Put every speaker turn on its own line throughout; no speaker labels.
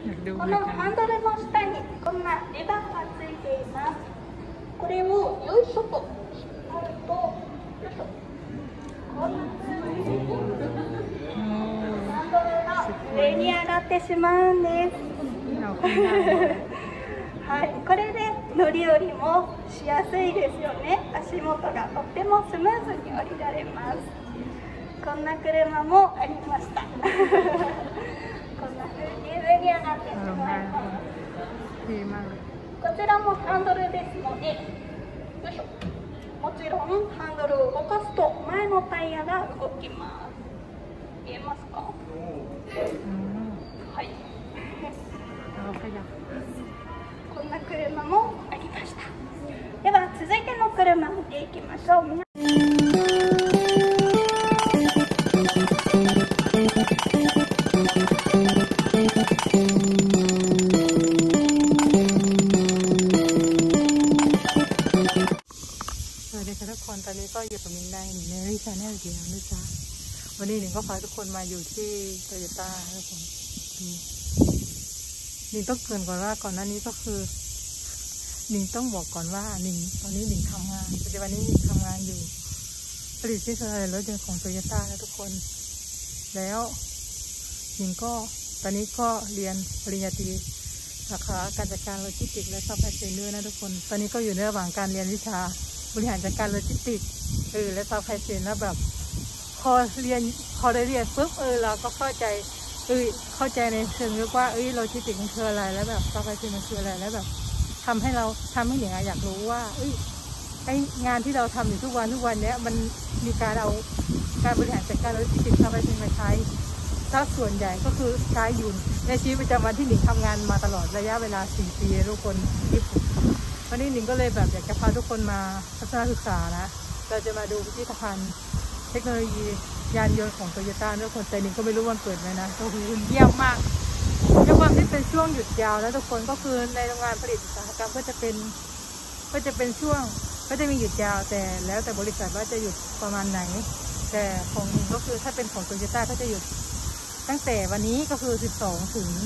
このハンドルの下にこんなレバーがついています。これをよいしょと持ると、よいしょ、こんな風にハンドルが上に上がってしまうんです。はい、これで乗り降りもしやすいですよね。足元がとってもスムーズに降りられます。こんな車もありました。こんな風に上に上がってしまいます。こちらもハンドルですので、よいしょ。もちろんハンドルを動かすと前のタイヤが動きます。見えますか？はい。こんな車もありました。では続いての車見ていきましょう。
สวัสดีค่ะทุกคนตอนนี้ก็อยู่กับมินได้ในริชาแนลอีกแล้วนะจ๊ะวันนี้หนิงก็พาทุกคนมาอยู่ที่โตโยต้าทุกคนหนิงต้องเกริ่นก่อนว่าก่อนหน้านี้ก็คือหนิงต้องบอกก่อนว่าหนิงตอนนี้หนิงทำงานปัจจุบันนี้หนิงทำงานอยู่ผลิตชิ้นส่วนรถยนต์ของโตโยต้านะทุกคนแล้วหนิงก็ตอนนี้ก็เรียนปริญญาตรีสาขาการจัดการโลจิสติกส์และซัพพลายเชนด้วยนะทุกคนตอนนี้ก็อยู่ในระหว่างการเรียนวิชาบริหารจัดการโลจิสติกส์และซัพพลายเชนแล้วแบบพอได้เรียนปุ๊บเราก็เข้าใจในเชิงลึกว่าโลจิสติกส์มันคืออะไรแล้วแบบซัพพลายเชนมันคืออะไรแล้วแบบทำให้หนิงอยากรู้ว่าไองานที่เราทำอยู่ทุกวันเนี้ยมันมีการเอาการบริหารจัดการโลจิสติกส์ซัพพลายเชนมาใช้ถ้าส่วนใหญ่ก็คือใช้อยู่ในชีวิตประจำวันที่หนิงทำงานมาตลอดระยะเวลา4 ปีทุกคนที่วันนี้หนิงก็เลยแบบอยากจะพาทุกคนมาทัศนศึกษานะเราจะมาดูพิพิธภัณฑ์เทคโนโลยียานยนต์ของโตโยต้าทุกคนแต่หนิงก็ไม่รู้วันเปิดไหมนะก็คือเยี่ยมมากด้วยความที่เป็นช่วงหยุดยาวแล้วทุกคนก็คือในโรงงานผลิตอุตสาหกรรมก็จะเป็นช่วงก็จะมีหยุดยาวแต่แล้วแต่บริษัทว่าจะหยุดประมาณไหนแต่ของหนิงก็คือถ้าเป็นของโตโยต้าก็จะหยุดตั้งแต่วันนี้ก็คือ12 ถึง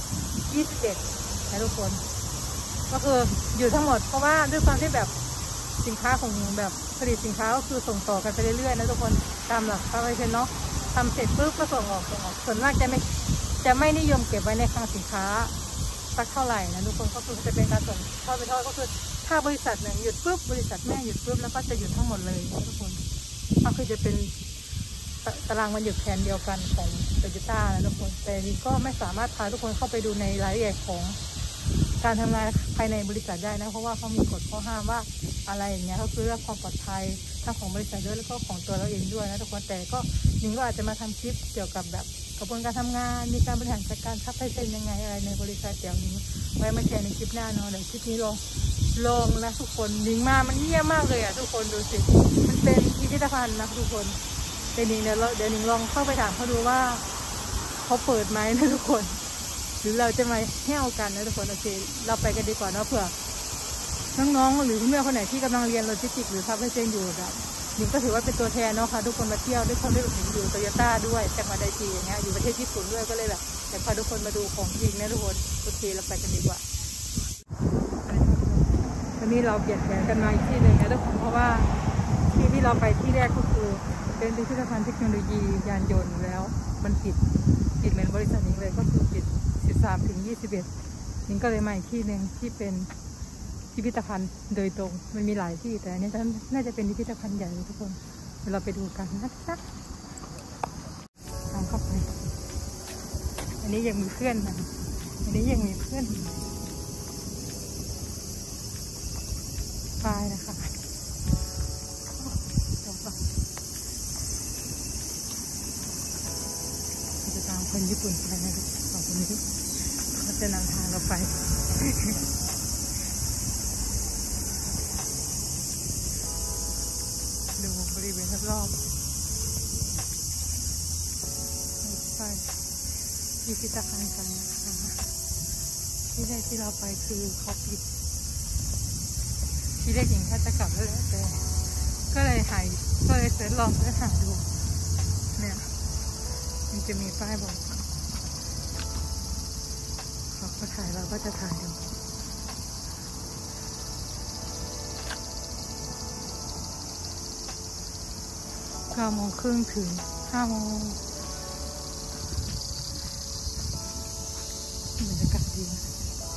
21นะทุกคนก็คืออยู่ทั้งหมดเพราะว่าด้วยความที่แบบสินค้าของแบบผลิตสินค้าก็คือส่งต่อกันไปเรื่อยๆนะทุกคนตามหลักซัพพลายเชนเนาะทำเสร็จปุ๊บก็ส่งออกส่วนมากจะไม่นิยมเก็บไว้ในคลังสินค้าสักเท่าไหร่นะทุกคนก็คือจะเป็นการส่งทอดไปทอดก็คือถ้าบริษัทหนึ่งหยุดปุ๊บบริษัทแม่หยุดปุ๊บแล้วก็จะหยุดทั้งหมดเลยนะทุกคนก็คือจะเป็นตารางวันหยุดแผนเดียวกันของโตโยต้านะทุกคนแต่นี่ก็ไม่สามารถพาทุกคนเข้าไปดูในรายละเอียดของการทำงานภายในบริษัทได้นะเพราะว่าเขามีกฎข้อห้ามว่าอะไรอย่างเงี้ยก็คือเรื่องความปลอดภัยทั้งของบริษัทด้วยแล้วก็ของตัวเราเองด้วยนะทุกคนแต่ก็หนิงก็อาจจะมาทำคลิปเกี่ยวกับแบบกระบวนการทำงานมีการบริหารจัดการซัพพลายเชนยังไงอะไรในบริษัทเดี๋ยวนี้ไว้มาแชร์ในคลิปหน้าเนาะเดี๋ยวคลิปนี้ลองนะทุกคนหนิงมามันเงียบมากเลยอ่ะทุกคนดูสิมันเป็นพิพิธภัณฑ์นะทุกคนเดี๋ยวหนิงลองเข้าไปถามเขาดูว่าเขาเปิดไหมนะทุกคนหรือเราจะมาแห้วกันนะทุกคนโอเคเราไปกันดีกว่าเนาะเผื่อน้องๆหรือเพื่อนคนไหนที่กำลังเรียนโลจิสติกส์หรือซัพพลายเชนอยู่แบบหนิงก็ถือว่าเป็นตัวแทนเนาะค่ะทุกคนมาเที่ยวด้วยความที่หนิงอยู่โตโยต้าด้วยจากมาไดจีอย่างเงี้ยอยู่ประเทศญี่ปุ่นด้วยก็เลยแบบอยากพาทุกคนมาดูของจริงนะทุกคนโอเคเราไปกันดีกว่าวันนี้เราเปลี่ยนแผนกันมาอีกที่หนึ่งนะทุกคนเพราะว่าที่เราไปที่แรกก็คือเป็นพิพิธภัณฑ์เทคโนโลยียานยนต์แล้วมันปิดเหมือนบริษัทนี้เลยก็คือปิด13 ถึง 21นิ้งก็เลยมาอีกที่หนึ่งที่เป็นพิพิธภัณฑ์โดยตรงมันมีหลายที่แต่อันนี้น่าจะเป็นพิพิธภัณฑ์ใหญ่ทุกคนเดี๋ยวเราไปดูกันนะจ๊ะตามเข้าไปอันนี้ยังมีเพื่อนนะอันนี้ยังมีเพื่อนไปนะคะจะตามคนญี่ปุ่นไปนะสองคนนี้เขาจะนำทางเราไปดูบริเวณรอบๆไปพิพิธภัณฑ์กันนะคะที่แรกที่เราไปคือเขาปิดที่แรกหญิงแค่จะกลับแล้วแต่ก็เลยเสิร์ชลองแล้วหาดูเนี่ยมันจะมีป้ายบอกเก็ถ่ายเราก็จะถ่ายดู9:30ถึง5 โมงบรรยากาศดีนะ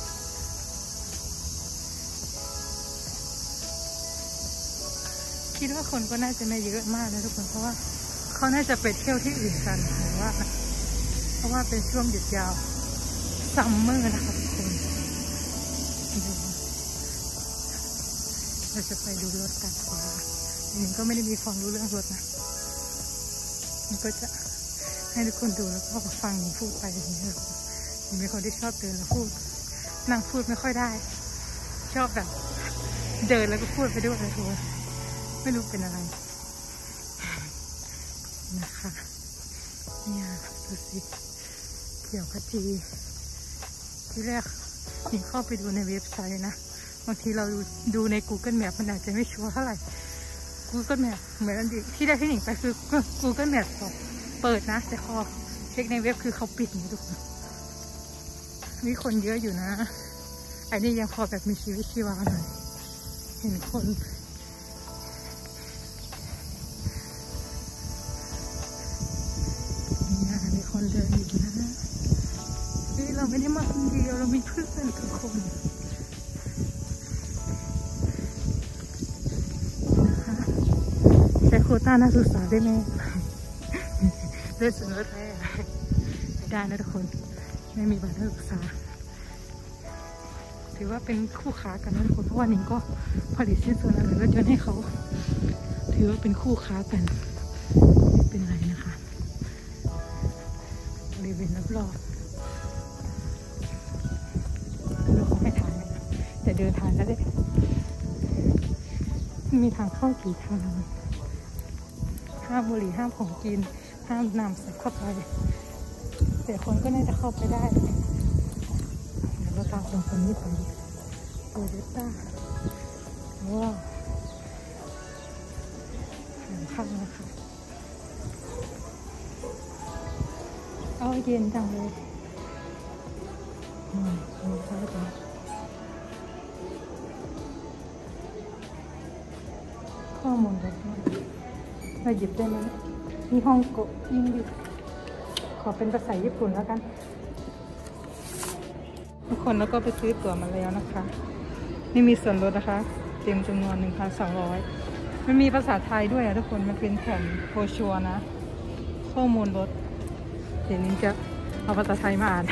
คิดว่าคนก็น่าจะไม่เยอะมากนะทุกคนเพราะว่าเขาน่าจะไปเที่ยวที่อื่นกันหรือว่าเพราะว่าเป็นช่วงหยุดยาวซัมเมอร์นะคะทุกคนเราจะไปดูรถกันว่านี่ก็ไม่ได้มีความรู้เรื่องรถนะมันก็จะให้ทุกคนดูแล้วก็ฟังพูดไปอย่างนี้มีคนที่ชอบเดินแล้วพูดนั่งพูดไม่ค่อยได้ชอบแบบเดินแล้วก็พูดไปด้วยทุกคนไม่รู้เป็นอะไรนะคะเนี่ยดูสิเขียวขจีที่แรกยิงเข้าไปดูในเว็บไซต์นะบางทีเราดูใน Google Map มันอาจจะไม่ชัวร์เท่าไหร่ Google Map เหมือนอันที่ได้ที่หนิงไปคือ Google Map เปิดนะแต่พอเช็คในเว็บคือเขาปิดนี่ทุกคนมีคนเยอะอยู่นะอันนี้ยังพอแบบมีชีวิตชีวาหน่อยเห็นคนมีคนเดินอยู่นะเราไม่ได้มาคนเดียวเรามีเพื่อนทุกคนนะคะใช้โควต้านักศึกษาได้ไหมเลือดสูงเลือดแร่ได้นะทุกคนไม่มีบัตรนักศึกษาถือว่าเป็นคู่ค้ากันนะทุกคนเพราะว่านิงก็ผลิตชิ้นส่วนอะไรรถยนต์ให้เขาถือว่าเป็นคู่ค้ากันไม่เป็นไรนะคะบริเวณรอบๆเราไม่ถ่ายนะแต่เดินทางแล้วได้มีทางเข้ากี่ทางห้ามบุหรี่ห้ามของกินห้ามนำใส่เข้าไปแต่คนก็น่าจะเข้าไปได้เดี๋ยวเราตามคนนี้ไปโตโยต้าว้าวหางข้างนะคะเอาเย็นจังเลยมีข้าวจ้ะข้อมูลแบบนี้เราหยิบได้ไหมมีฮ่องกงยิ่งดีขอเป็นภาษาญี่ปุ่นแล้วกันทุกคนแล้วก็ไปซื้อตั๋วมาแล้วนะคะนี่มีส่วนลดนะคะเต็มจำนวน 1,200 มันมีภาษาไทยด้วยทุกคนมันเป็นแผ่นโพชัวนะข้อมูลรถเดี๋ยวนี้จะเอาภาษาไทยมาอ่าน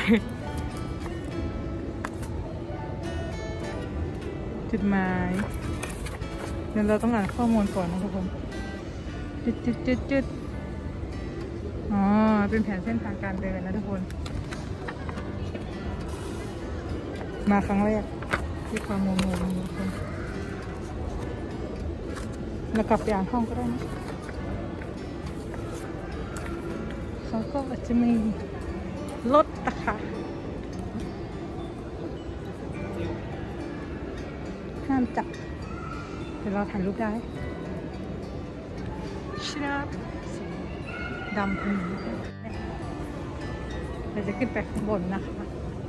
จุดหมายเดี๋ยวเราต้องอ่านข้อมูลก่อนนะทุกคนจุดอ๋อเป็นแผนเส้นทางการเดินนะทุกคนมาครั้งแรกที่ความงงทุกคนเรากลับไปอ่านห้องก็ได้นะเขาก็จะมีรถนะคะห้ามจับเดี๋ยวเราถ่ายรูปได้ชับดำคนนี้เราจะขึ้นไปข้างบนนะคะ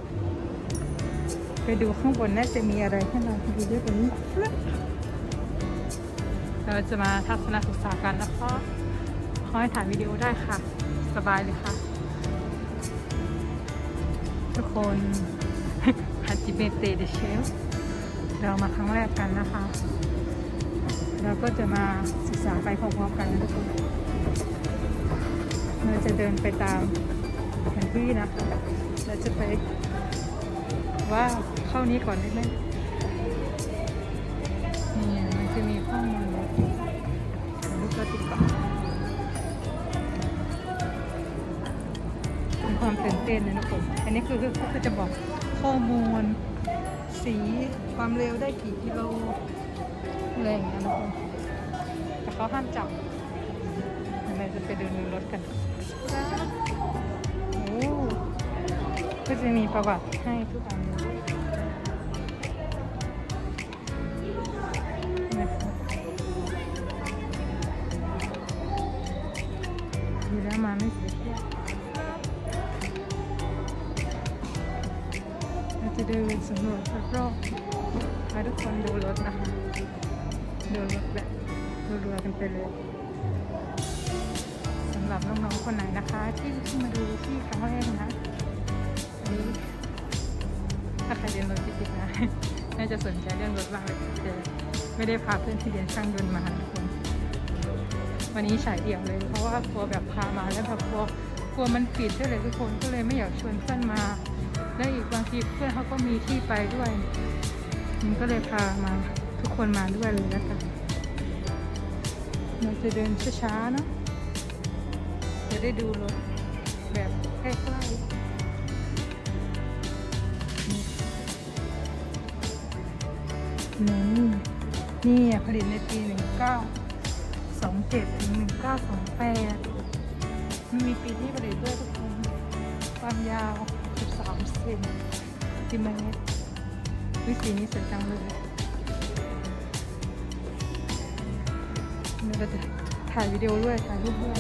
ไปดูข้างบนน่าจะมีอะไรให้เราดูด้วยกันนี้เราจะมาทัศนศึกษากันนะคะขอให้ถ่ายวิดีโอได้ค่ะสบายเลยค่ะทุกคนฮัจิเมเตะเดเชลเรามาครั้งแรกกันนะคะเราก็จะมาศึกษาไปพร้อมๆกันนะทุกคนเราจะเดินไปตามแผนที่นะคะเราจะไปว่าเข้านี้ก่อนได้ไหมนี่มันจะมีข้อมูลลูกกระติกก่อนมีความตื่นเต้นนะทุกคนอันนี้คือจะบอกข้อมูลสีความเร็วได้กี่กิโลอะไรอย่างเงี้ยนะทุกคนแต่เขาห้ามจับเราจะไปเดินดูรถกันโอ้ก็จะมีประวัติให้ทุกอันเลยดีแล้วมาไม่เสียเที่ยวจะเดินสำรวจรอบๆให้ทุกคนดูรถนะคะดูรถแบบรัวๆกันไปเลยสำหรับน้องๆคนไหนนะคะที่เพิ่งมาดูที่ครั้งแรกนะอันนี้ถ้าใครเรียนรถจริงๆนะน่าจะสนใจเรื่องรถมากเลยแต่ไม่ได้พาเพื่อนที่เรียนช่างยนต์มาทุกคนวันนี้ฉายเดี่ยวเลยเพราะว่ากลัวแบบพามาแล้วแบบกลัวมันปิดด้วยเลยทุกคนก็เลยไม่อยากชวนเพื่อนมาและอีกบางทีเพื่อนเขาก็มีที่ไปด้วยมันก็เลยพามาทุกคนมาด้วยเลยแล้วกันเราจะเดินช้าๆเนาะจะได้ดูรถแบบใกล้ๆนี่ผลิตในปี1927 ถึง 1928มันมีปีที่ผลิตด้วยทุกคนความยาว13 เซนติเมตรวิสีนี้สวยจังเลยเราจะถ่ายวิดีโอด้วยถ่ายรูปด้วย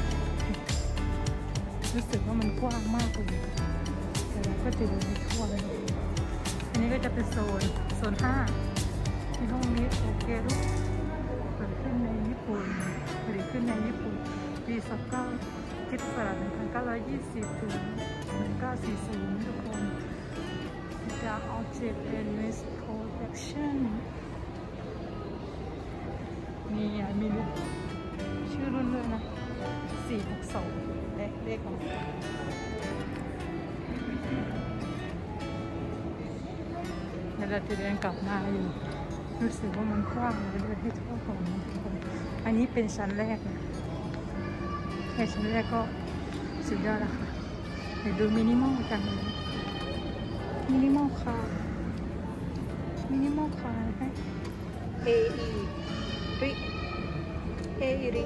รู้สึกว่ามันกว้างมากเลยแต่เราก็จะเดินไปทั่วเลยอันนี้ก็จะเป็นโซน5ที่ห้องนี้โอเคลูกเกิดขึ้นในญี่ปุ่นผลิตขึ้นในญี่ปุ่นปี29คิดสลัด1920 ถึง 1940ทุกคน The Object and Risk Protection มีชื่อรุ่นเลยนะ462เลขของเราจะเดินกลับมาอยู่รู้สึกว่ามันกว้างเลยเดินให้ทั่วของทุกคนอันนี้เป็นชั้นแรกนะแค่ชั้นแรกก็สุดยอดแล้วค่ะเดี๋ยวดูมินิมอลกันเลยมินิมอลคาร์นะคะ AE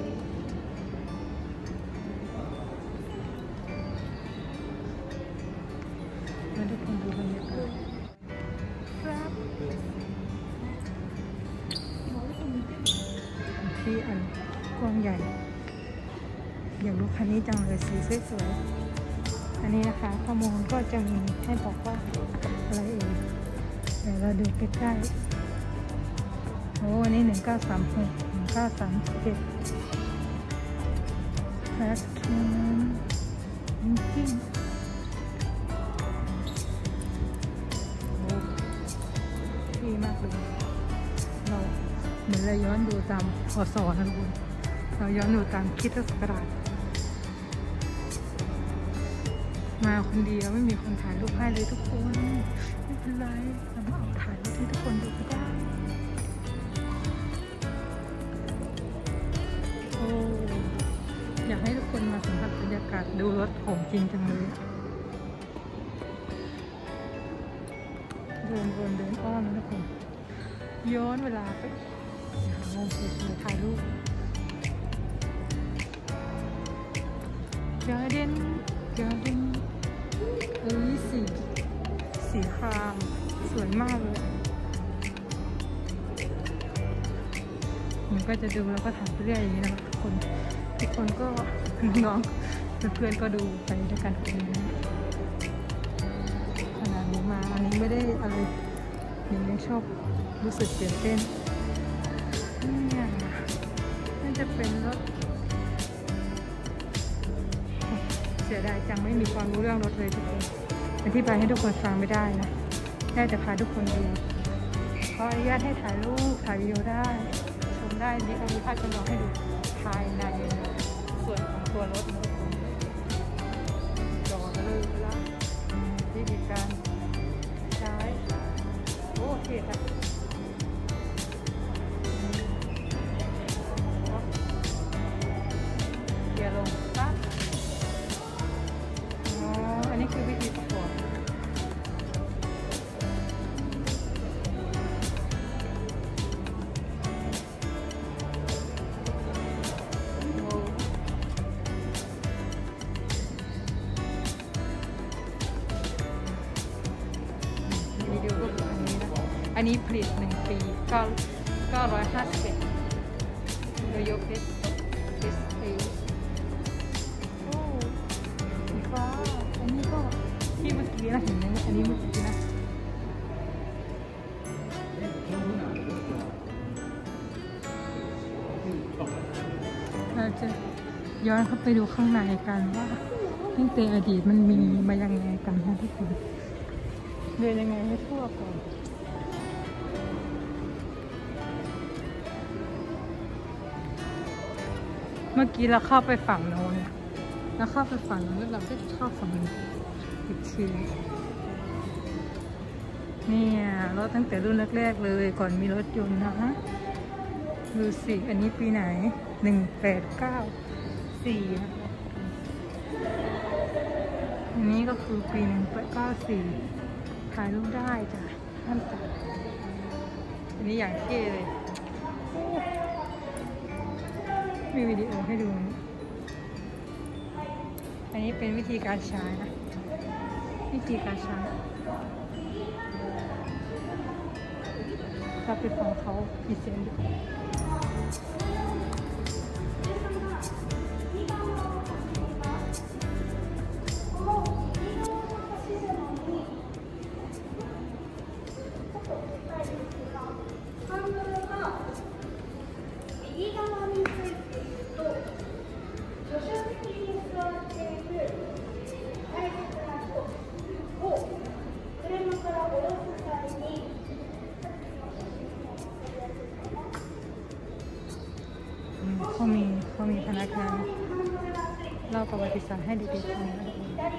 มาทุกคนดูบรรยากาศครับที่อันกว้างใหญ่อยากดูคันนี้จังเลยสีสวยๆอันนี้นะคะข้อมูลก็จะมีให้บอกว่าอะไรเองเดี๋ยวเราดูใกล้ๆโอ้อันนี้1936 1937แพสคินกิ้งโอ้ดีมากเลยเราเหมือนเราย้อนดูตามพ.ศ. นะทุกคนเราย้อนดูตามคริสตศักราชมาคนเดียวไม่มีคนถ่ายรูปให้เลยทุกคนไม่เป็นไรเรามาเอาถ่ายรูปให้ทุกคนดูก็ได้โอ้อยากให้ทุกคนมาสัมผัสบรรยากาศดูรถของจริงจังเลยเดินอ้อมนะทุกคนย้อนเวลาไปหามุมสวยๆถ่ายรูปการ์เด้นสีครามสวยมากเลยมันก็จะดูแล้วก็ถ่ายไปเรื่อยอย่างนี้นะทุกคนก็น้องเพื่อนก็ดูไปด้วยกันนะขนาดนี้มาอันนี้ไม่ได้อะไรยังชอบรู้สึกตื่นเต้นเนี่ยน่าจะเป็นรถเสียดายจังไม่มีความรู้เรื่องรถเลยทุกคนอธิบายให้ทุกคนฟังไม่ได้นะได้แต่พาทุกคนดูขออนุญาตให้ถ่ายรูปถ่ายวิดีโอได้ชมได้นี่ก็มีภาพจำลองให้ดูภายในส่วนของตัวรถนะทุกคนจอเลยแล้ววิธีการใช้โอเคค่ะเดี๋ยวลงปั๊บอันนี้คือวิธีประกอบวิดีโอก็คืออันนี้นะอันนี้ผลิต1 ปี951โดยยกเฟ้าอันนี้ก็ที่เมื่อกี้นะเห็นไหมอันนี้เมื่อกี้นะจะย้อนเข้าไปดูข้างในกันว่าตั้งแต่อดีตมันมีมายังไงกันนะทุกคนเดินยังไงให้ทั่วก่อนเมื่อกี้เราเข้าไปฝั่งโน้นแล้วเข้าไปฝั่งโน้นแล้วเราก็เข้าฝั่งนี้อีกทีเนี่ยรถตั้งแต่รุ่นแรกๆเลยก่อนมีรถยนต์นะฮะดูสิอันนี้ปีไหน1894นะอันนี้ก็คือปี1894ถ่ายรูปได้จ้ะท่านจ้ะอันนี้อย่างเท่เลยมีวิดีโอให้ดูอันนี้เป็นวิธีการใช้นะวิธีการใช้ถ้าเป็นของเขาพิเศษเขามีพนักงานเล่าประวัติศาสตร์ให้เด็กๆฟังนะ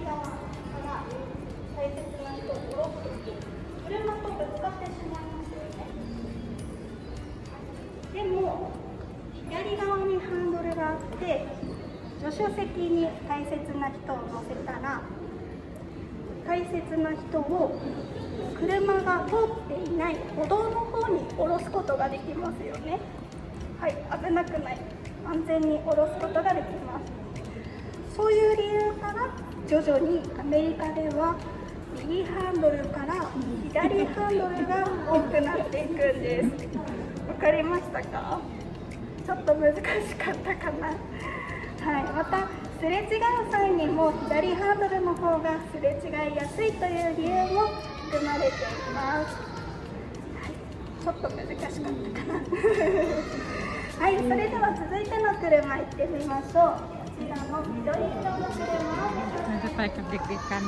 でも左側にハンドルがあって助手席に大切な人を乗せたら大切な人を車が通っていない歩道の方に下ろすことができますよね。はい、危なくない。安全に下ろすことができます。そういう理由から徐々にアメリカでは右ハンドルから左ハンドルが多くなっていくんです。わかりましたか？ちょっと難しかったかな。はい、またすれ違う際にも左ハンドルの方がすれ違いやすいという理由も含まれています。はい、ちょっと難しかったかな。はい、それでは続いての車行ってみましょう。こちらの緑色の車を
เราจะไปกับเด็กๆกัน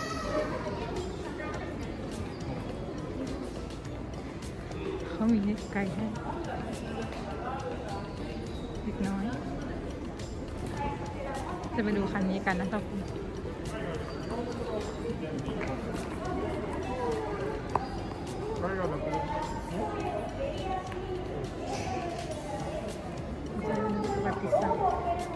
เขามีไก่ให้เล็กน้อยจะไปดูคันนี้กันนะครับคุณประวัติศาสตร์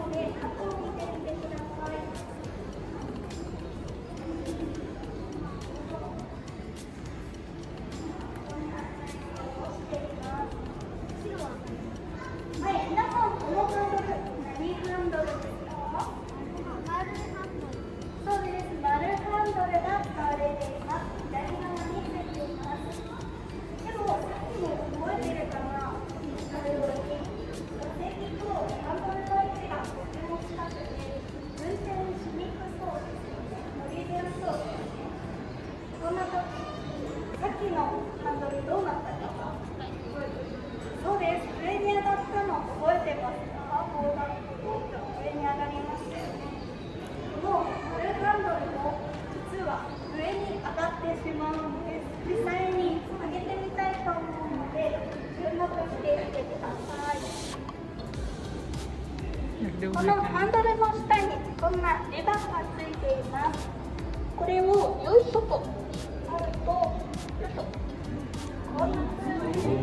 このハンドルの下にこんなレバーがついています。これをよいしょと持つと、よいしょ、こんな風に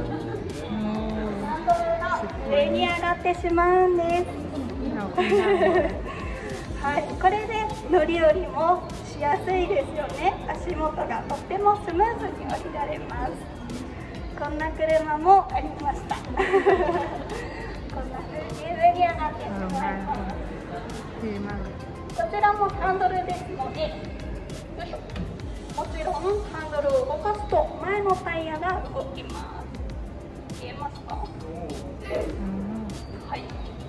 ハンドルが上に上がってしまうんです。はい、これで乗り降りもしやすいですよね。足元がとってもスムーズに降りられます。こんな車もありました。こんな風に上に上がってしまいます。こちらもハンドルですので、よいしょ。もちろんハンドルを動かすと前のタイヤが動きます。見えますか？はい。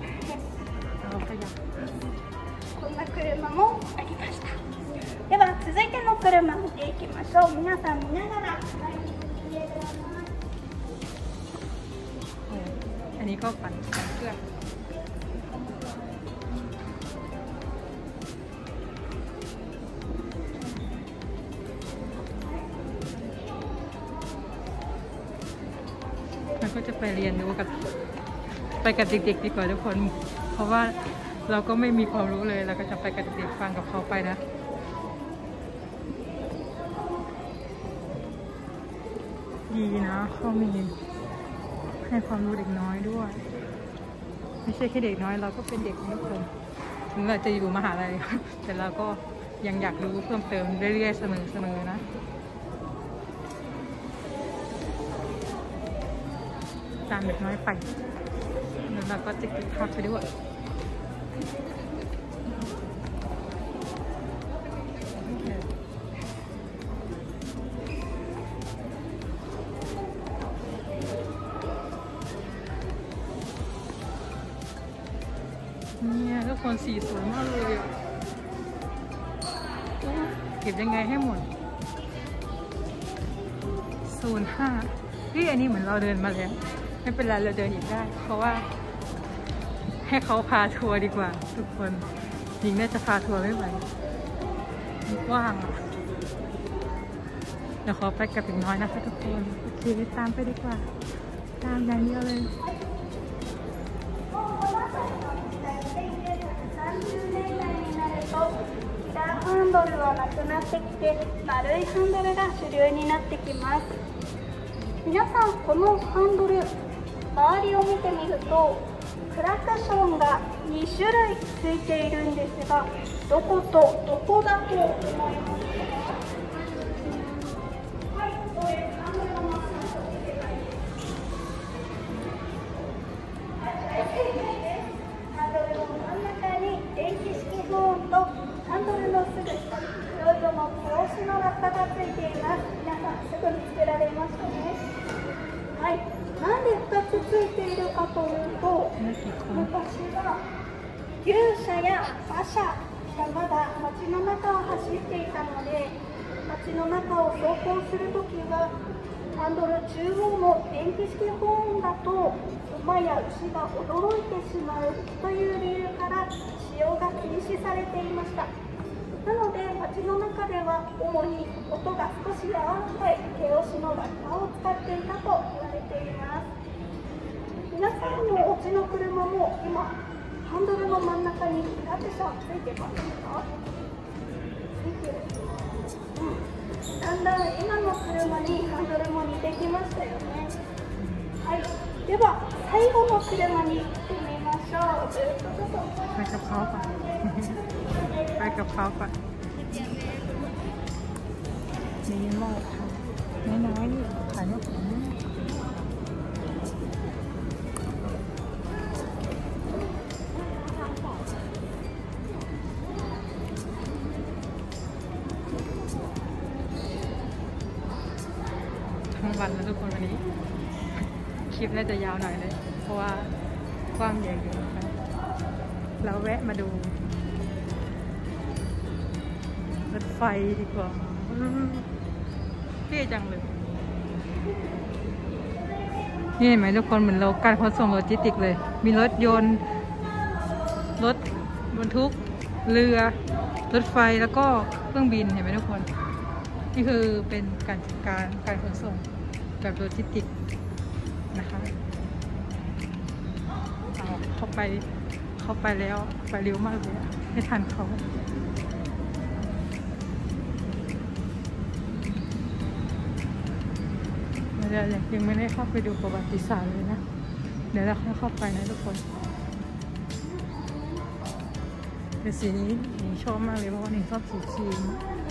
こんな車もありました。では続いての車見ていきましょう。皆さん見ながら前に進んでください。
อันนี้ก็ปั่นเครื่องก็จะไปเรียนรู้กับไปกับเด็กๆดีกว่าทุกคนเพราะว่าเราก็ไม่มีความรู้เลยเราก็จะไปกับเด็กๆฟังกับเขาไปนะดีนะเขามีให้ความรู้เด็กน้อยด้วยไม่ใช่แค่เด็กน้อยเราก็เป็นเด็กทุกคนถึงเราจะอยู่มหาลัยแต่เราก็ยังอยากรู้เพิ่มเติมเรื่อยๆเสมอๆนะตามเด็กน้อยไปแล้วเราก็จะเก็บภาพไปด้วยเนี่ยทุกคนสีสวยมากเลยเก็บยังไงให้หมด05อันนี้เหมือนเราเดินมาแล้วไม่เป็นไรเราเดินอีกได้เพราะว่าให้เขาพาทัวร์ดีกว่าทุกคนหญิงน่าจะพาทัวร์ไม่ไหวกว้างอ่ะเดี๋ยวขอไปกับเด็กน้อยนะคะทุกคนโอเคตามไปดีกว่าตามอย่างเดียวเลย
ハンドルはなくなってきて丸いハンドルが主流になってきます。皆さんこのハンドル周りを見てみるとクラクションが2種類ついているんですがどことどこだと思いますか？はい、これハンドルの真ん中に電気式ホーンとハンドルのすぐ下にいろいろの帽子のラッパがついています。皆さんすぐ見つけられましたね。はい、なんで2つついているかというと、昔は牛舎や馬車がまだ街の中を走っていたので、街の中を走行するときはハンドル中央の電気式ホーンだと馬や牛が驚いてしまうという理由から使用が禁止されていました。なので街の中では主に音が少し柔らかい手押しのラッパを使っていたと言われています。皆さんのお家の車も今ハンドルの真ん中にクラクションついてますか？ついてる。だんだん今の車にハンドルも似てきましたよね。はい、では最後の車に行ってみましょう。
ไปกับเขาป่ะไปกับเขาป่ะนี่มากค่ะน้อยๆนี่ขายไม่ถึงทั้งวันแล้วทุกคนวันนี้คลิปน่าจะยาวหน่อยเลยเพราะว่ากว้างใหญ่อยู่นะคะเราแวะมาดูรถไฟดีกว่าเท่จังเลยนี่เห็นไหมทุกคนเหมือนเราการขนส่งโลจิสติกเลยมีรถยนต์รถบรรทุกเรือรถไฟแล้วก็เครื่องบินเห็นไหมทุกคนนี่คือเป็นการจัดการขนส่งแบบโลจิสติกนะคะเข้าไปแล้วไปเร็วมากเลยไม่ทันเขาเดี๋ยวยังไม่ได้เข้าไปดูประวัติศาสตร์เลยนะเดี๋ยวเราค่อยเข้าไปนะทุกคนแต่สีนี้หนูชอบมากเลยเพราะว่าหนูชอบสีครีม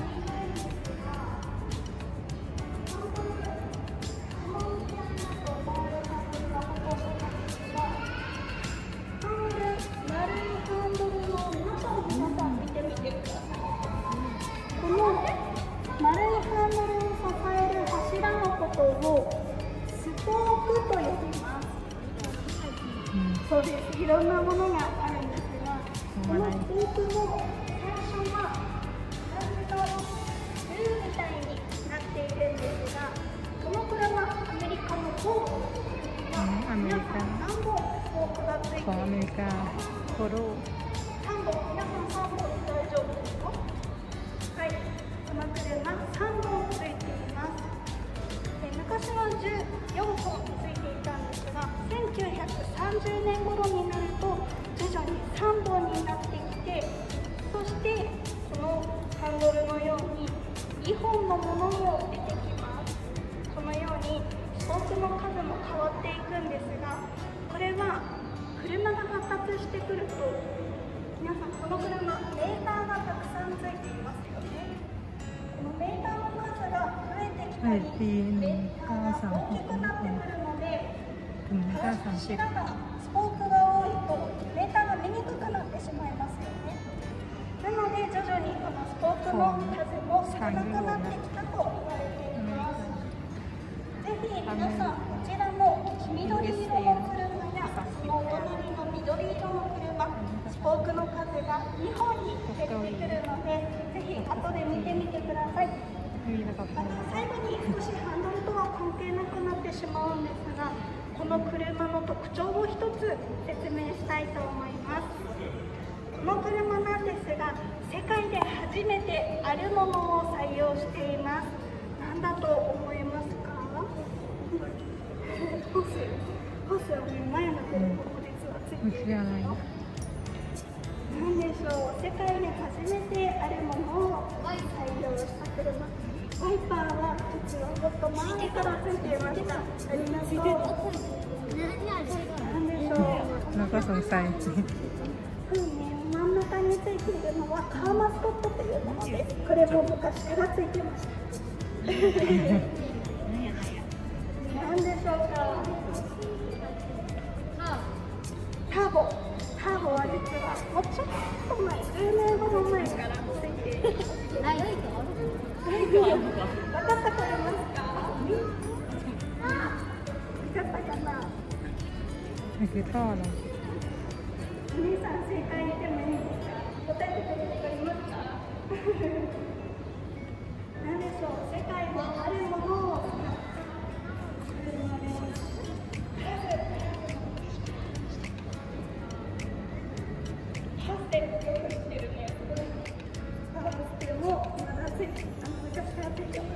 そうです。いろんなものがあるんですが、このループも最初はランドルーみたいになっているんですが、この車アメリカのフォードは皆さん何本フォークがついている
ของอเมริกาโคโร
3本、皆さん3本で大丈夫ですか？はい、この車3本ついています。昔は14本ついていたんですものも出てきます。このようにスポークの数も変わっていくんですが、これは車が発達してくると、皆さんこの車メーターがたくさんついていますよね。このメーターの数が増えてきたり、メーターが大きくなってくるので、柱がスポークが多いとメーターが見にくくなってしまいますよね。なので徐々にこのスポークの数も少なくなってきたと言われています。ぜひ皆さんこちらの緑色の車やそのお隣の緑色の車、スポークの数が2本に減ってくるので、ぜひ後で見てみてください。また最後に少しハンドルとは関係なくなってしまうんですが、この車の特徴を一つ説明したいと思います。この車なんですが、世界で初めてあるものを採用しています。何だと思いますか？ホースはね、前の車も実はついているんですよ。何でしょう、世界で初めてあるものを採用した車。ワイパーは実はもっと前からついていました。ありがとう。何でしょう。
なんかสงสัย
真ん中についているのはカーマスコットというものです。これも昔からついてました。何でしょうか。ターボは実はもうちょっと前、10年ほど前からついている。ライト分かったかいますか？分かったかな？
นี่คือท่อเหรอ
お兄さん正解言ってもいいですか？答えてくれて分かりますか？何でしょう、世界のあるものを車です。ハステルって言ってるね。ハステルもまだついて昔からついてます。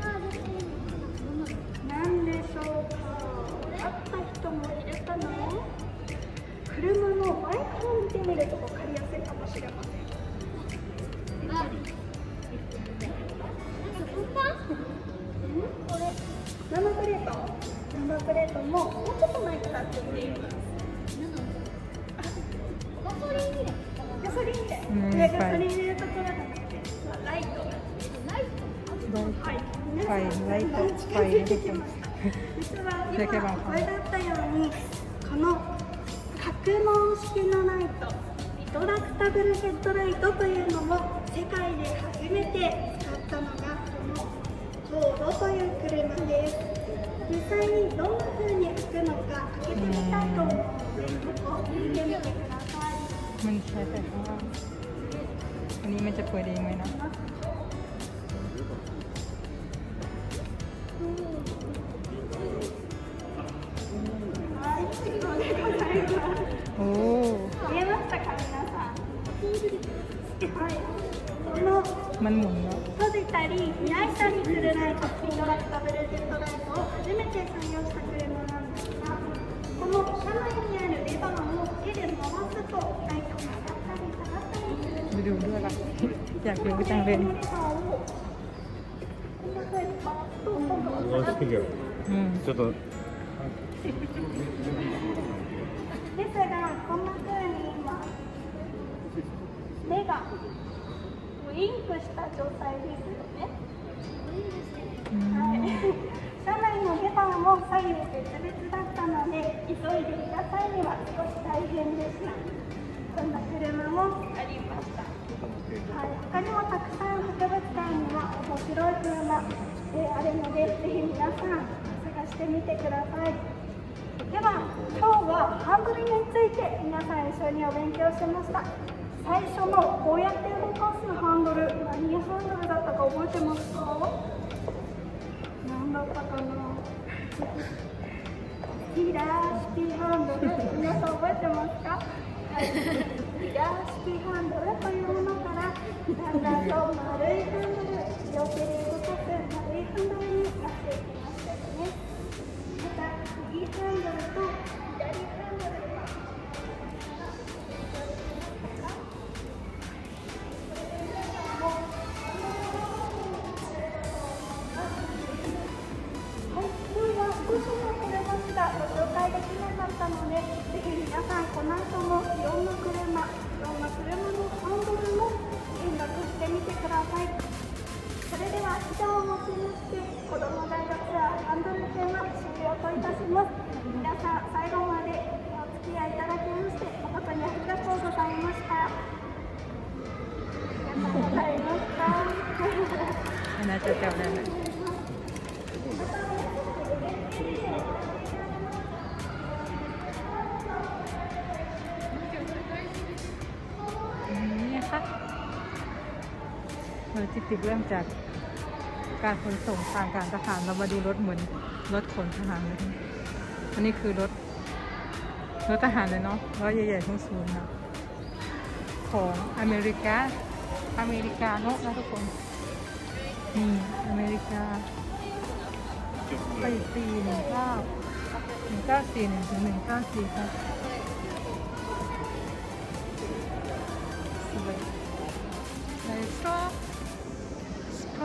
何でしょうか？あった人もいるかな？車の前から見てみると分かりやすいかもしれません。これナンバープレートももうちょっと前からついています。ガソリン入れガソリン入れるところがなくて、ライト近づいてきました。実は今これだったように、この格納式のライト、リトラクタブルヘッドライトというのも世界で初めて使ったのがこのフォードという車です。実際にどんな風に吹くのか開けてみたいと思うので、ここ見てみてください。
มันใช้แต่ข้างล่างอันนี้มันจะเปิดเองไหมนะโอ้
見えましたか皆さん。はい。
มันหมุนแล้ว
閉じたり開いたりするライト、リトラクタブルヘッドライトを初めて採用した車なんですが、この車内にあるレバーを手で回すとライトが上がったり下がったりする。
ไปดูด้วยล่ะอยากดูจังเลย
このレバーをこんな風に回すと今度は下がってくる。
ちょっと
ですが、こんな風に今目がウインクした状態ですよね。はい、車内のレバーも左右別々だったので、急いでいた際には少し大変でした。こんな車もありました。はい、他にもたくさん博物館には面白い車、あるので、ぜひ皆さん探してみてください。では、今日はハンドルについて皆さん一緒にお勉強しました。最初のこうやって動かすハンドル、何ハンドルだったか覚えてますか？何だったかな？ピラー式ハンドル、皆さん覚えてますか？はい、ピラー式ハンドルというものから、だんだんと丸いハンドル、両手で動かす丸いハンドルになっていきましたよね。また、右ハンドルと左ハンドルはこをもちまして子ども大学ツアー半分の編は終了といたします。皆さん最後までお付き合いいただきまして誠にありがとうございました。ありがとうございました。
น่าจะจำได้ไหมนี่ค่ะโลจิสติกเริ่มจากการขนส่งทางการทหารเรามาดูรถเหมือนรถขนทหารเลยอันนี้คือรถทหารเลยเนาะรถใหญ่ๆทั้งศูนย์นะของอเมริกาเนาะนะทุกคนนี่อเมริกาปี1941 ถึง 1944ครับสวยไลท์ฟรอกสไป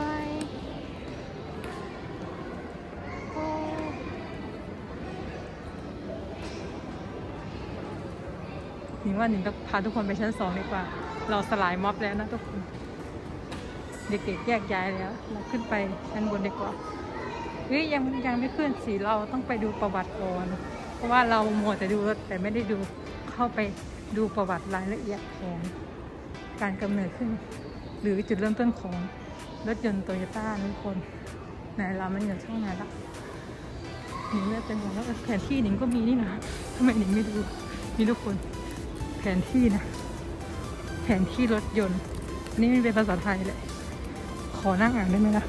โอ้หนิงว่าหนิงต้องพาทุกคนไปชั้น 2ดีกว่าเราสลายม็อบแล้วนะทุกคนเด็กๆแยกย้ายแล้วเราขึ้นไปชั้นบนดีกว่าเฮ้ยยังไม่ขึ้นสิเราต้องไปดูประวัติก่อนเพราะว่าเรามัวแต่ดูรถแต่ไม่ได้ดูเข้าไปดูประวัติรายละเอียดของการกำเนิดขึ้นหรือจุดเริ่มต้นของรถยนต์โตโยต้าทุกคนไหนเรามันอยู่ช่องไหนละหนิงเนี่ยเป็นของแล้วแผนที่หนิงก็มีนี่นะทำไมหนิงไม่ดูมีทุกคนแผนที่นะแผนที่รถยนต์นี่ไม่เป็นภาษาไทยเลยขอนั่งอ่านได้ไหมล่ะ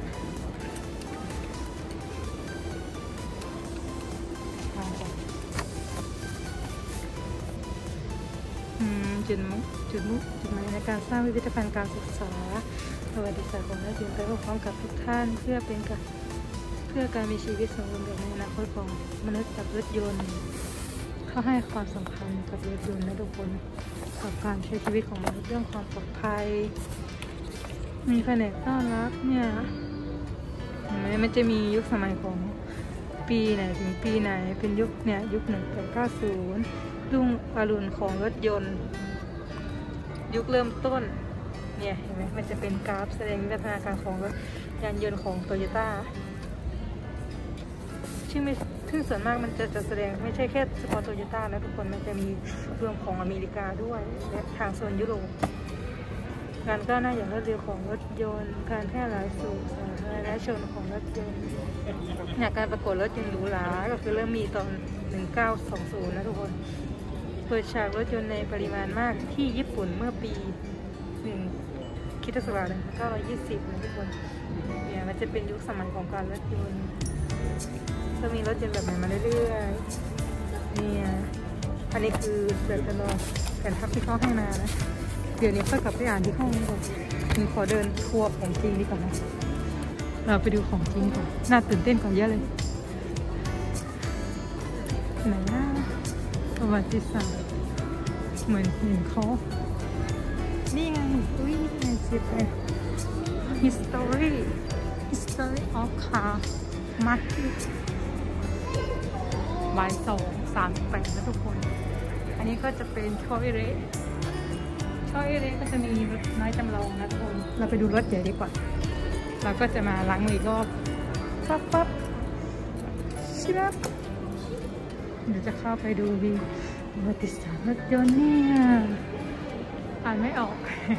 จุดหมายในการสร้างพิพิธภัณฑ์การศึกษาประวัติศาสตร์ของรถยนต์ไปพร้อมกับทุกท่านเพื่อการมีชีวิตสมบูรณ์แบบในอนาคตของมนุษย์กับรถยนต์เขาให้ความสำคัญกับรถยนต์นะทุกคนกับการใช้ชีวิตของมนุษย์เรื่องความปลอดภัยมีแผนกต้อนรับเนี่ยมันจะมียุคสมัยของปีไหนถึงปีไหนเป็นยุคเนี่ยยุค1890รุ่งอรุณของรถยนต์ยุคเริ่มต้นเนี่ยเห็นไหมมันจะเป็นกราฟแสดงวิวัฒนาการของรถยานยนต์ของโตโยต้าซึ่งส่วนมากมันจะแสดงไม่ใช่แค่เฉพาะโตโยต้านะทุกคนมันจะมีรวมของอเมริกาด้วยและทางโซนยุโรปการก้าวหน้าอย่างรวดเร็วของรถยนต์การแพร่หลายสู่สาธารณชนของรถยนต์การประกวดรถยนต์หรูหราก็คือเริ่มมีตอน1920นะทุกคนเปิดฉากรถยนต์ในปริมาณมากที่ญี่ปุ่นเมื่อปีค.ศ. 1920นะทุกคนเนี่ยมันจะเป็นยุคสมัยของการรถยนต์ก็มีรถยนต์แบบใหม่มาเรื่อยๆเนี่ยอันนี้คือแบบจำลองแผนทับที่เขาให้มานะเดี๋ยวนี้ค่อยกลับไปอ่านที่ห้องก่อนมีขอเดินทัวร์ของจริงดีกว่านะเราไปดูของจริงก่อนน่าตื่นเต้นกว่าเยอะเลยไหนนะประวัติศาสตร์เหมือนเห็นเขานี่ไงอุ้ยนี่ไงสิเป็น history of car market บ่าย2:38นะทุกคนอันนี้ก็จะเป็นโชว์เรก็จะมีรถน้อยจำลองนะทุกคนเราไปดูรถใหญ่ดีกว่าเราก็จะมาล้างมืออีกรอบปั๊บชิบะเดี๋ยวจะเข้าไปดูประวัติศาสตร์รถยนต์เนี่ยอ่านไม่ออก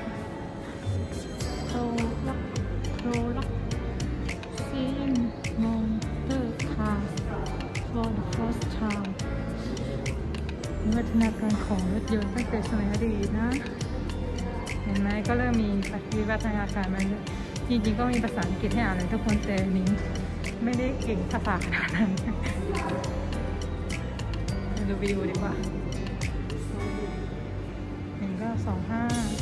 โคลักซีนมองเตอร์คาร์ for the first time วิวัฒนาการของรถยนต์ตั้งแต่สมัยอดีตนะเห็นไหมก็เริ่มมีวิวัฒนาการมาจริงๆก็มีภาษาอังกฤษให้อ่านเลยทุกคนแต่นิ้งไม่ได้เก่งภาษาขนาดนั้นดูวิดีโอดีกว่า1925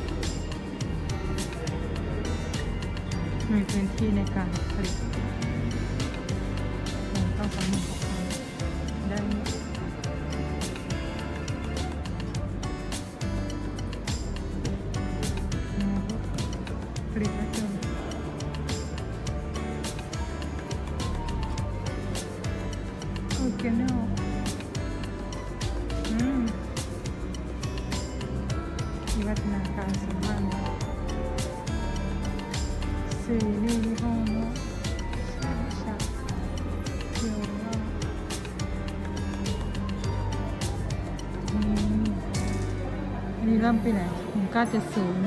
มีพื้นที่ในการผลิต 36,000ได้ผลิตรถยนต์โอเคเนาะวิวัฒนาการสำคัญสื่อนี่ที่ห้องเนาะชาเกี่ยวว่านี่เริ่มไปไหน1970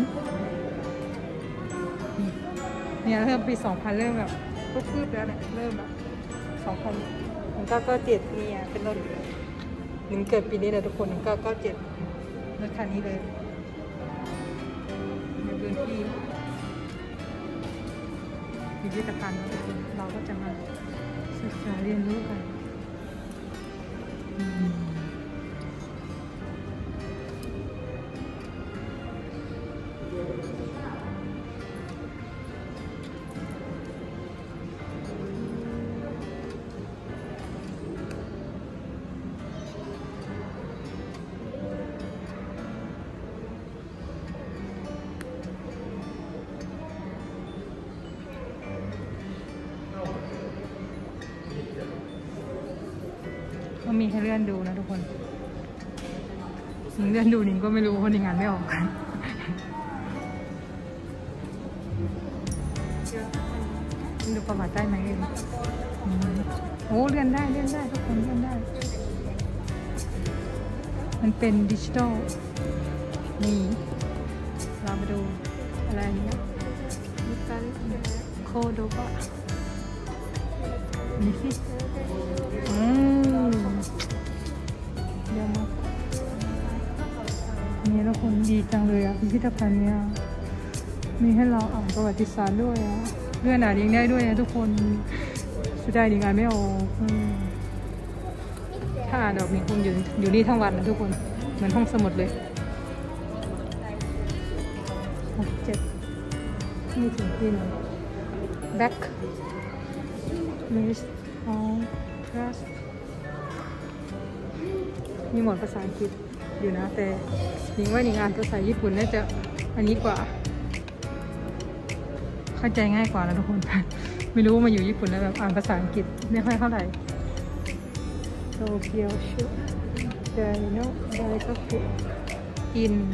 เนี่ยเริ่มปี 2000 เริ่มแบบพึบๆแล้วเนี่ยเริ่มแบบ2000 1997เนี่ยเป็นรถหนึ่งเกิดปีนี้เลยทุกคน1997รถคันนี้เลยในพื้นที่พิพิธภัณฑ์เราก็จะมาศึกษาเรียนรู้กันก็มีให้เลื่อนดูนะทุกคนหนิงเลื่อนดูหนิงก็ไม่รู้เพราะหนิงอ่านไม่ออกกันดูประวัติได้ไหมเองโอ้เลื่อนได้ทุกคนเลื่อนได้มันเป็นดิจิตอลนี่เรามาดูอะไรเนี่ยโคโดบะนี่สิเดี๋ยวมาเนี่ยทุกคนดีจังเลยพิพิธภัณฑ์เนี่ยมีให้เราอ่านประวัติศาสตร์ด้วยเลื่อนอ่านเองได้ด้วยนะทุกคนสุดท้ายดีงานไม่ออกถ้าอ่านออกนี่คงอยู่นี่ทั้งวันนะทุกคนเหมือนห้องสมุดเลย6-7นี่ถึงที่ไหน back list all press มีหมดภาษาอังกฤษอยู่นะแต่หนิงว่าหนิงอ่านภาษาญี่ปุ่นน่าจะอันนี้กว่าเข้าใจง่ายกว่านะทุกคนไม่รู้ว่ามาอยู่ญี่ปุ่นแล้วแบบอ่านภาษาอังกฤษไม่ค่อยเท่าไหร่โตเกียวชุไดโนไดก็คืออิน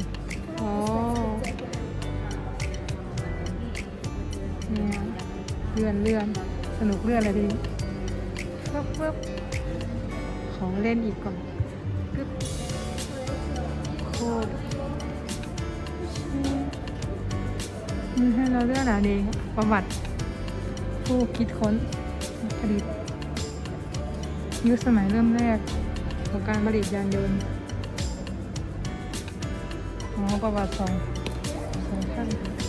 เนี่ยเลื่อนสนุกเลื่อนอะไรดีเพิ่มของเล่นอีกก่อนโคตรมีให้เราเลื่อนอ่านเองประวัติผู้คิดค้นผลิตยุคสมัยเริ่มแรกของการผลิตยานยนต์ประวัติสองขั้น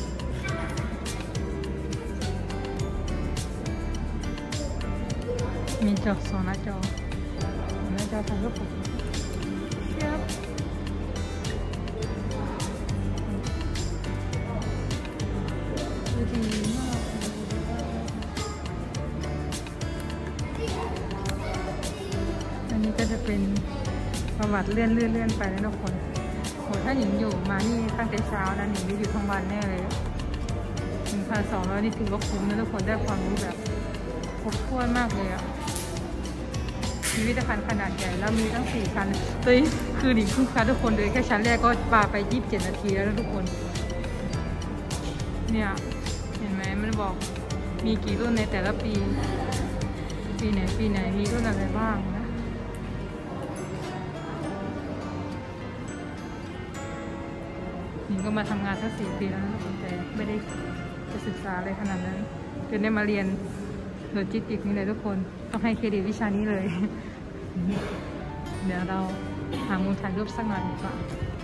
มีจอ2 หน้าจอถ่ายรูปผมครับดีมากอันนี้ก็จะเป็นประวัติเลื่อนไปแล้วทุกคนโหถ้าหญิงอยู่มานี่ตั้งแต่เช้านะหญิงได้อยู่ทั้งวันแน่เลย1,200นี่ถือว่าคุ้มนะทุกคนได้ความรู้แบบครบถ้วนมากเลยพิพิธภัณฑ์ขนาดใหญ่แล้วมีตั้ง4 ชั้นคือหนิงคึกคักทุกคนเลยแค่ชั้นแรกก็ปาไป27 นาทีแล้วนะทุกคนเนี่ยเห็นไหมมันบอกมีกี่รุ่นในแต่ละปีไหนมีรุ่นอะไรบ้างนะหนิงก็มาทำงานทั้ง4 ปีแล้วนะทุกคนแต่ไม่ได้จะศึกษาอะไรขนาดนั้นจนได้มาเรียนโลจิสติกส์นี่เลยทุกคนต้องให้เครดิตวิชานี้เลย เดี๋ยวเราหามุมถ่ายรูปสักหน่อยดีกว่า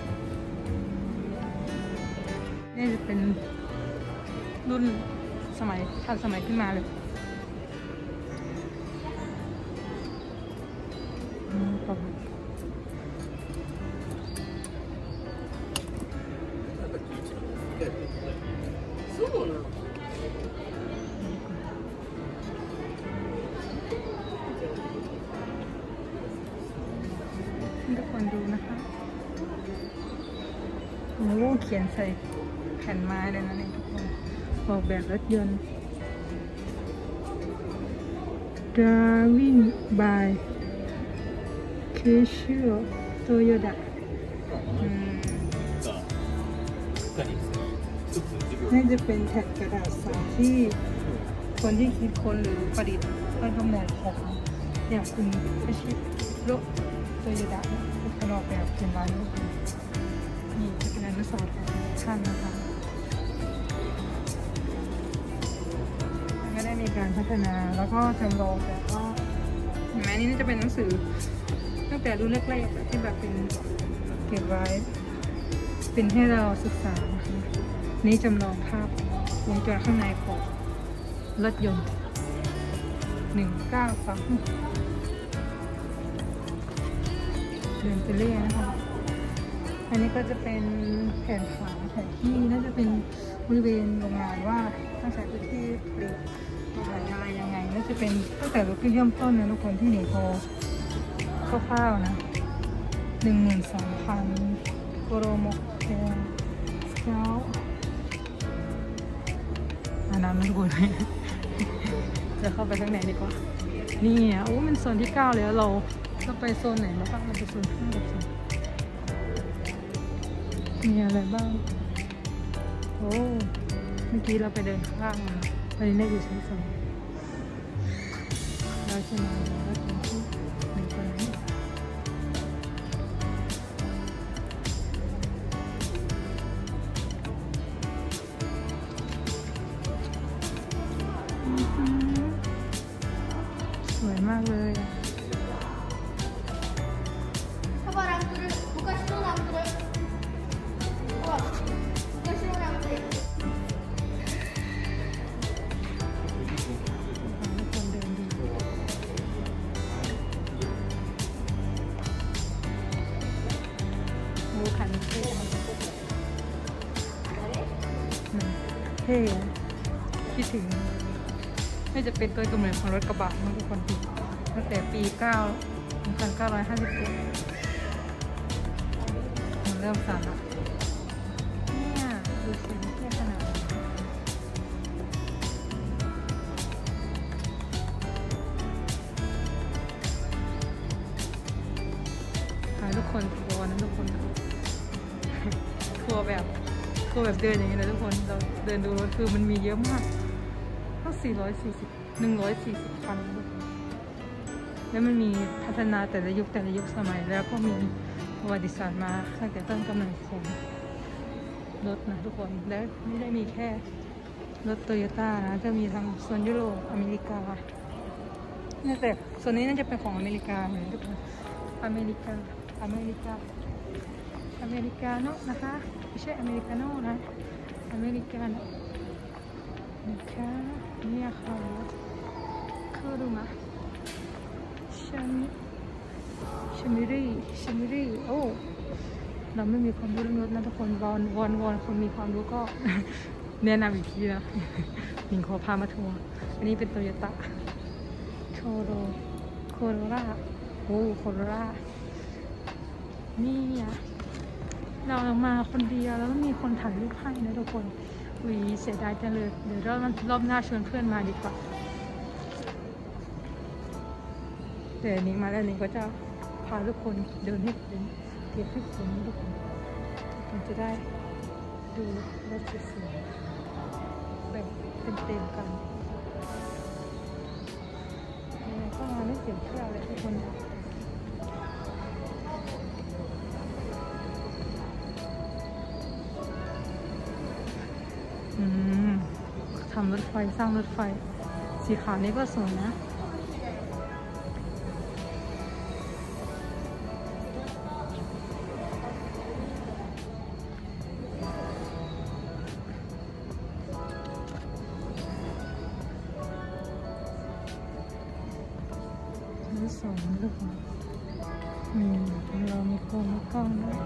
นี่จะเป็นรุ่นทันสมัยขึ้นมาเลยเขียนใส่แผ่นไม้เลยนะเนี่ยทุกคนออกแบบรถยนต์ Driving by Casual Toyota นี่จะเป็นแผ่นกระดาษสารที่คนที่คิดค้นหรือประดิษฐ์ต้นกำเนิดของอย่างคุณอาชิโร่โตโยดะเป็นออกแบบเป็นลายนิ้วมือนี่จะเป็นอนุสรณ์ของท่านนะคะก็ได้มีการพัฒนาแล้วก็จำลองแบบว่าเห็นไหมนี่น่าจะเป็นหนังสือตั้งแต่รุ่นแรกๆที่แบบเป็นเก็บไว้เป็นให้เราศึกษานะคะนี่จำลองภาพวงจรข้างในของรถยนต์193เดินไปเรื่อยนะคะอันนี้ก็จะเป็นแผนผังแผนที่น่าจะเป็นบริเวณโรงงานว่าต้องใช้พื้นที่ผลิตอะไรยังไงน่าจะเป็นตั้งแต่รถที่เริ่มต้นนะทุกคนที่หนีโพคร่าวๆนะ12,000โกโรโมเทลสเกลอันนั้นทุกคนจะเข้าไปข้างในดีกว่านี่อ่ะโอ้มันโซนที่9แล้วเราไปโซนไหนมาบ้างเราไปโซน5กับโซนมีอะไรบ้างโอ้เมื่อกี้เราไปเดินข้างมาตอนนี้ได้อยู่ชั้น2เราจะมาดูว่าตรงที่1คนนี้สวยมากเลยคันเท่คิดถึงไม่จะเป็นตัวกำเนิดของรถกระบะทุกคนตั้งแต่ปี1957มันเริ่มสั่นละเนี่ยดูสิเท่ขนาดทุกคนทัวร์นะทุกคนทัวร์แบบเดินอย่างนี้นะทุกคนเราเดินดูรถคือมันมีเยอะมากตั้ง140 คันแล้วมันมีพัฒนาแต่ละยุคสมัยแล้วก็มีประวัติศาสตร์มาตั้งแต่ต้นกำเนิดของรถนะทุกคนและไม่ได้มีแค่รถโตโยต้านะจะมีทั้งโซนยุโรปอเมริกาเนี่ยแต่ส่วนนี้น่าจะเป็นของอเมริกาเลยทุกคนอเมริกาโน่นะคะไม่ใช่อเมริกาโน่นะอเมริกาโน่นะคะเนี่ยค่ะคือดูมาชมิรี่โอ้เราไม่มีความรู้เรื่องรถนะทุกคนวอนคนมีความรู้ก็ แนะนำอีกทีนะหญิงขอพามาทัวร์อันนี้เป็นโตโยต้าโคโรล่าโอ้โคโรล่านี่อ่ะเรามาคนเดียวแล้วก็มีคนถ่ายรูปให้นะทุกคนเสียดายจังเลยเดี๋ยวรอบหน้าชวนเพื่อนมาดีกว่าเดี๋ยวนี้มาแล้วนี้ก็จะพาทุกคนเดินให้เป็นเก็บให้ผมทุกคนจะได้ดูรถสวยๆแบบเต็มกันก็มาไม่เสียเที่ยวเลยทุกคนทำรถไฟสร้างรถไฟสีขาวนี้ก็สวยนะนี่สวยทุกคนเรามีโคมมีกล้องด้วย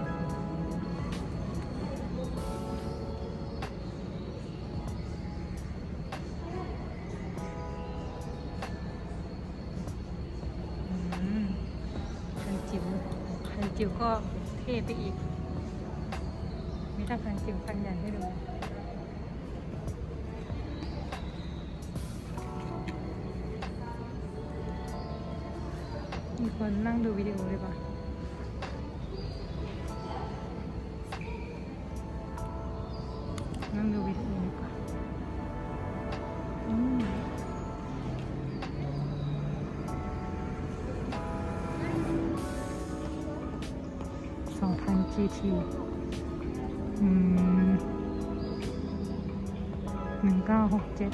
คันจิ๋วก็เท่ไปอีกมีทั้งคันจิ๋วคันใหญ่ให้ดูมีคนนั่งดูวิดีโอเลยปะนั่งดูวิดีโอดีกว่า2,000 GT 1967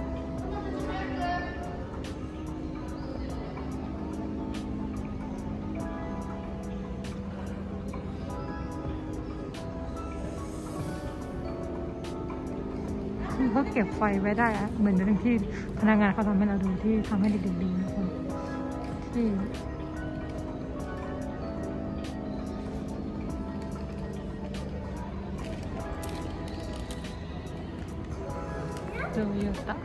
เขาเก็บไฟไว้ได้อะเหมือนที่พนักงานเขาทำให้เราดูที่ทำให้เด็กๆดูนะคนที่โตโยต้า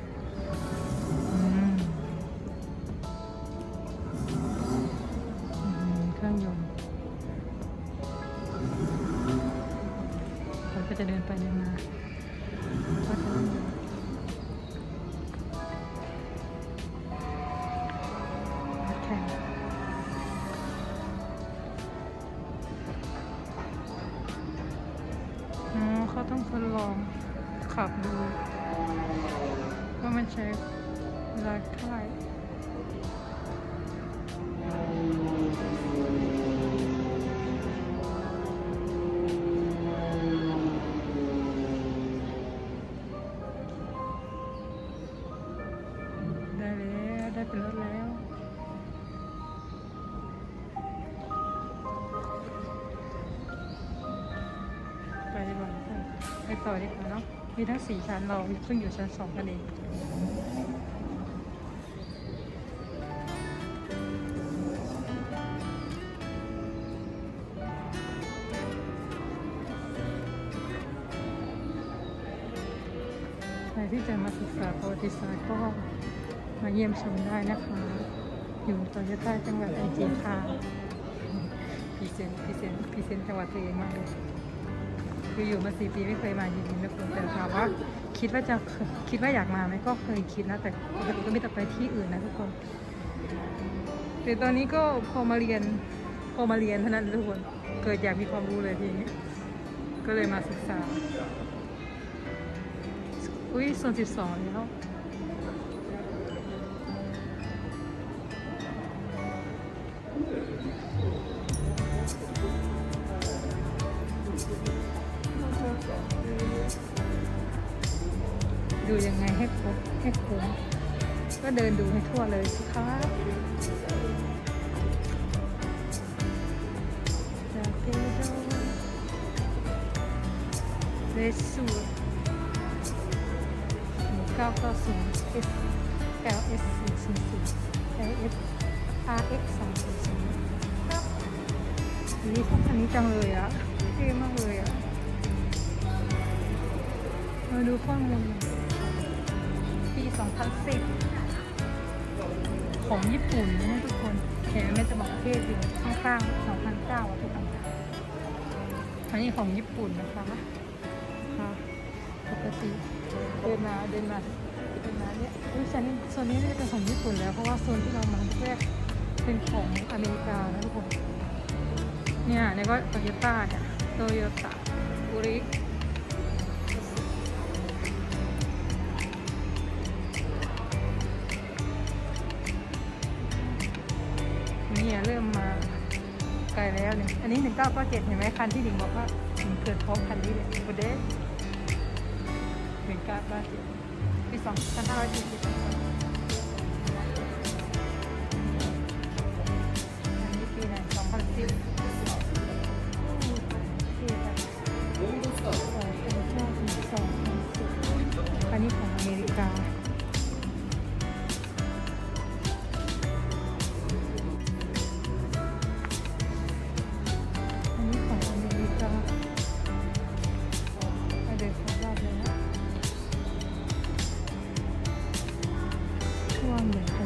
เครื่องยนต์เราก็จะเดินไปเดินมาก็จะเดินแข่งเขาต้องทดลองขับดูว่ามันใช้เวลาเท่าไหร่ได้แล้วได้เป็นรถแล้วไปดีกว่าไปต่อดีกว่าเนาะมีทั้ง4 ชั้นเราเพิ่งอยู่ชั้น 2กันเองใครที่จะมาศึกษาประวัติศาสตร์ก็มาเยี่ยมชมได้นะคะอยู่โตโยต้าจังหวัดอุบลค่ะพรีเซนต์จังหวัดตัวเองมากเลยคืออยู่มา4 ปีไม่เคยมาจริงๆนะคุณแต่ถามว่าคิดว่าอยากมาไหมก็เคยคิดนะแต่ปกติก็มีแต่ไปที่อื่นนะทุกคนแต่ตอนนี้ก็พอมาเรียนเท่านั้นทุกคนเกิดอยากมีความรู้เลยทีนี้ก็เลยมาศึกษาโซน12แล้วดูยังไงให้ครบให้คุ้มก็เดินดูให้ทั่วเลยสิคะจากเกโดเรสู990 S LS 400 LS RX 200ครับนี่ชอบคันนี้จังเลยอ่ะเท่มากเลยอ่ะมาดูข้อมูลปี 2010 ของญี่ปุ่นนะทุกคนแขนไม่จะบอกประเทศอยู่ข้างๆ 2009 ทุกคนอันนี้ของญี่ปุ่นนะคะค่ะปกติเดินมาเนี่ยโซนนี้เป็นของญี่ปุ่นแล้วเพราะว่าโซนที่เรามาแค่เป็นของอเมริกานะทุกคนเนี่ยก็โตโยต้าเนี่ยโตโยต้าอุริเนี่ยเริ่มมาไกลแล้วเนี่ยอันนี้1997เห็นไหมคันที่ดิ่งบอกว่าเกิดพร้อมคันนี้เลยโมเดล1997 ปี 2540อันนี้ปีไหน2010อันนี้ของอเมริกาช่วงเหมือน